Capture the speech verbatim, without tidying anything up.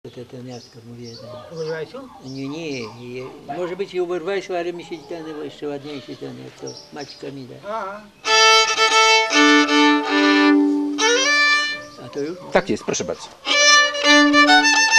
Te, ten Jacka mówię. Ten. U Wyrwajsu? Nie, nie. Je, może być i u Wyrwajsu, ale mi się ten jeszcze ładniejszy ten, jak to Maćka mi da. A. A to już? Tak jest, proszę bardzo.